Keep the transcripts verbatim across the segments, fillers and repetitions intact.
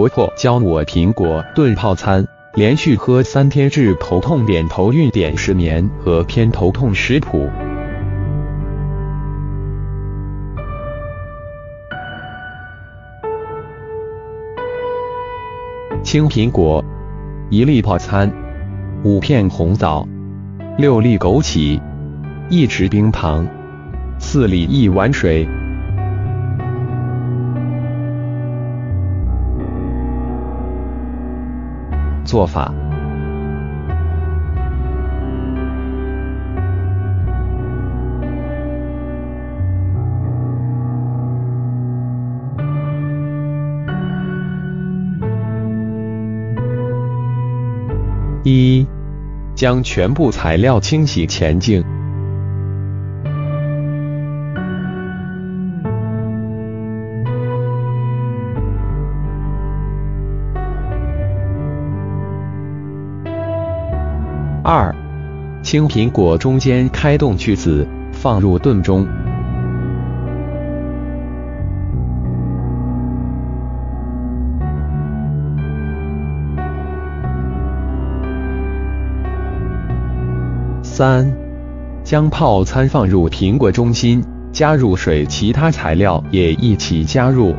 婆婆教我苹果炖泡餐，连续喝三天治头痛点头晕点失眠和偏头痛食谱。青苹果，一粒泡餐，五片红枣，六粒枸杞，一匙冰糖，四粒一碗水。做法：一、将全部材料清洗前净。二、青苹果中间开洞去籽，放入炖中。三、将泡餐放入苹果中心，加入水，其他材料也一起加入。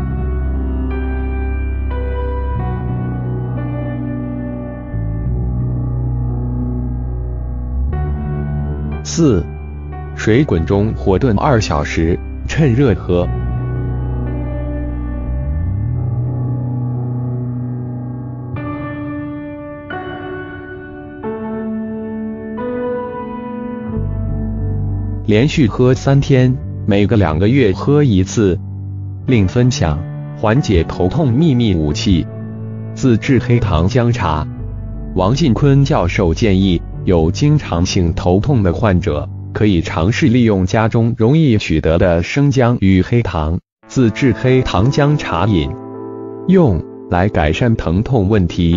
四、水滚中火炖二小时，趁热喝。连续喝三天，每个两个月喝一次。另分享缓解头痛秘密武器——自制黑糖姜茶。王进坤教授建议，有经常性头痛的患者，可以尝试利用家中容易取得的生姜与黑糖，自制黑糖姜茶饮用，来改善疼痛问题。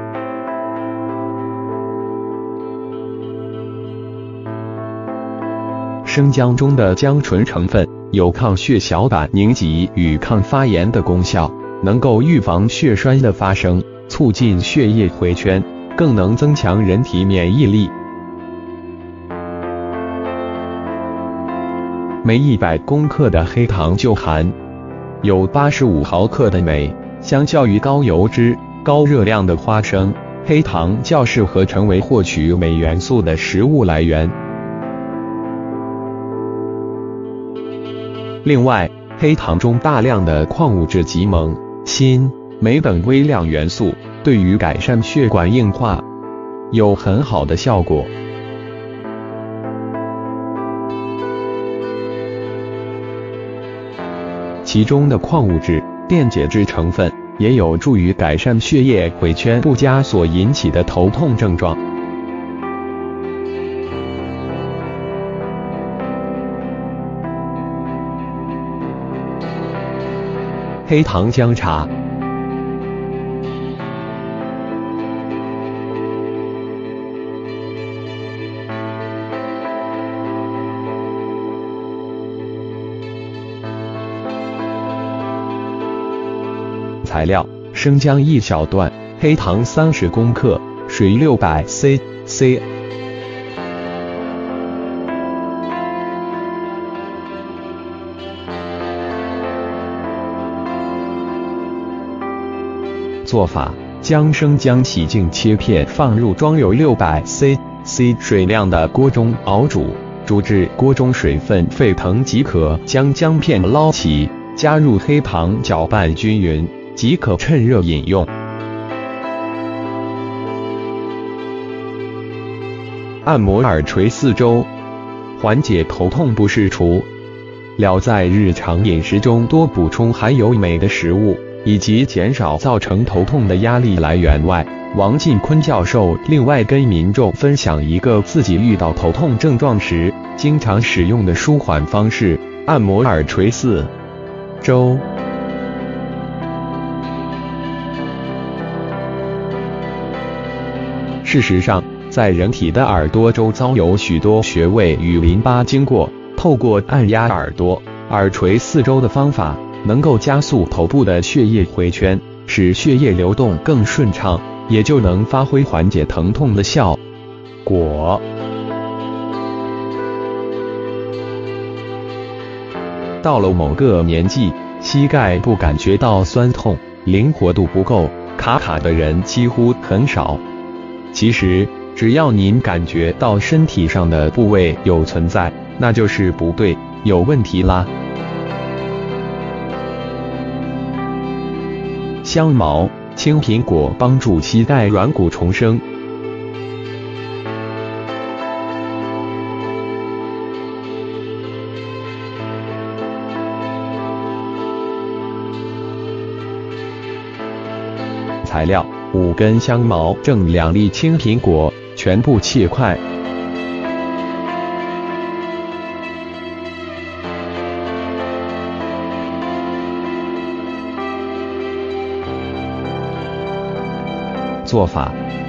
生姜中的姜醇成分有抗血小板凝集与抗发炎的功效，能够预防血栓的发生，促进血液回圈，更能增强人体免疫力。每一百公克的黑糖就含有八十五毫克的镁，相较于高油脂、高热量的花生，黑糖较适合成为获取镁元素的食物来源。另外，黑糖中大量的矿物质及锰、锌、镁等微量元素，对于改善血管硬化有很好的效果。其中的矿物质、电解质成分也有助于改善血液回圈不佳所引起的头痛症状。黑糖姜茶。材料：生姜一小段，黑糖三十公克，水六百 C C。做法：将生姜洗净切片，放入装有六百 C C 水量的锅中熬煮，煮至锅中水分沸腾即可。将姜片捞起，加入黑糖，搅拌均匀，即可趁热饮用。按摩耳垂四周，缓解头痛不适。除了在日常饮食中多补充含有镁的食物，以及减少造成头痛的压力来源外，王进坤教授另外跟民众分享一个自己遇到头痛症状时经常使用的舒缓方式：按摩耳垂四周。事实上，在人体的耳朵周遭有许多穴位与淋巴经过，透过按压耳朵、耳垂四周的方法，能够加速头部的血液回圈， 使血液流动更顺畅，也就能发挥缓解疼痛的效果。到了某个年纪，膝盖不感觉到酸痛，灵活度不够，卡卡的人几乎很少。其实，只要您感觉到身体上的部位有存在，那就是不对，有问题啦。香茅、青苹果帮助膝盖软骨重生。材料：五根香茅，正两粒青苹果，全部切块。做法：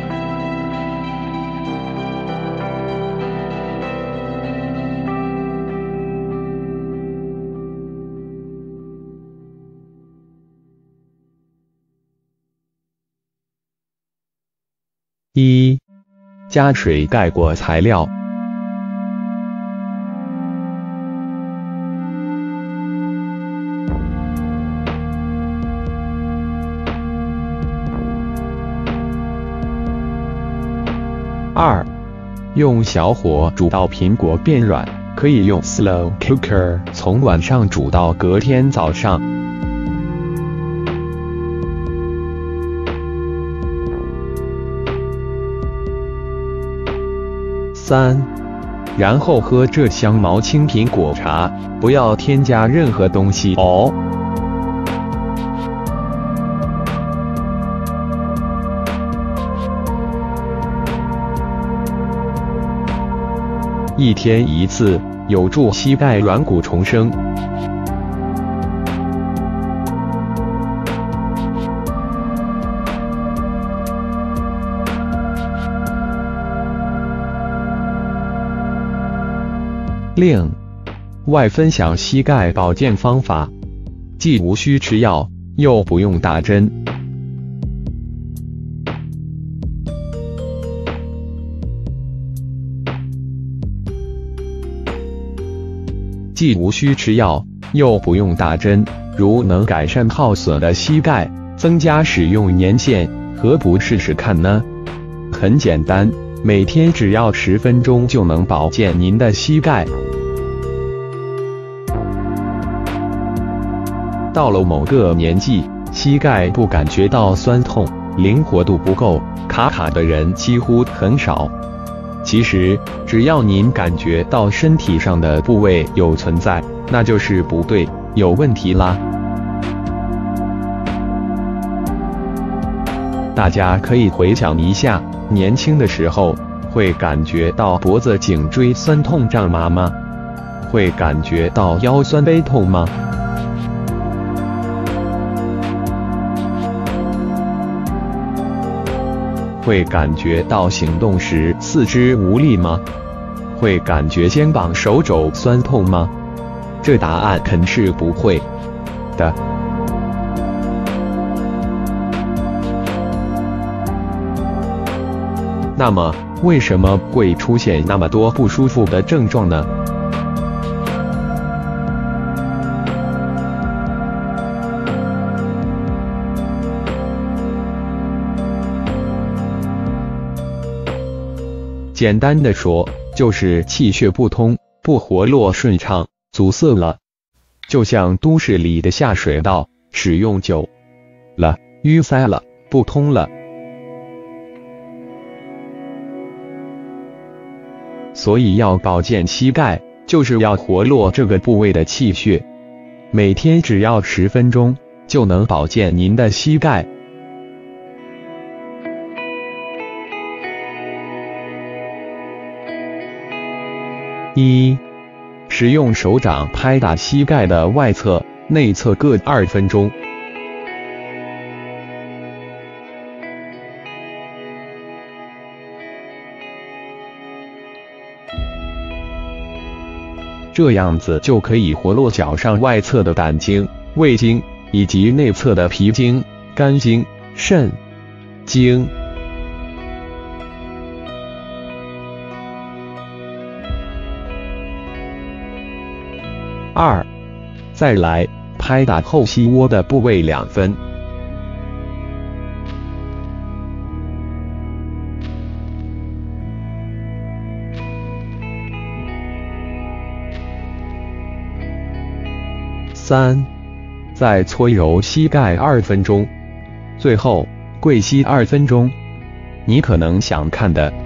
一、加水盖过材料。二、用小火煮到苹果变软，可以用 slow cooker 从晚上煮到隔天早上。三、然后喝这香茅青苹果茶，不要添加任何东西哦。一天一次，有助膝盖软骨重生。另外分享膝盖保健方法，既无需吃药，又不用打针。既无需吃药，又不用打针，如能改善耗损的膝盖，增加使用年限，何不试试看呢？很简单，每天只要十分钟就能保健您的膝盖。到了某个年纪，膝盖不感觉到酸痛，灵活度不够，卡卡的人几乎很少。其实，只要您感觉到身体上的部位有存在，那就是不对，有问题啦。大家可以回想一下，年轻的时候，会感觉到脖子、颈椎酸痛胀麻吗？会感觉到腰酸背痛吗？会感觉到行动时四肢无力吗？会感觉肩膀、手肘酸痛吗？这答案肯是不会的。那么，为什么会出现那么多不舒服的症状呢？简单的说，就是气血不通，不活络顺畅，阻塞了。就像都市里的下水道，使用久了，淤塞了，不通了。所以要保健膝盖，就是要活络这个部位的气血。每天只要十分钟，就能保健您的膝盖。一、使用手掌拍打膝盖的外侧、内侧各二分钟。这样子就可以活络脚上外侧的胆经、胃经以及内侧的脾经， 肝经、肾经。二，再来拍打后膝窝的部位两分。三，再搓揉膝盖二分钟，最后跪膝二分钟。你可能想看的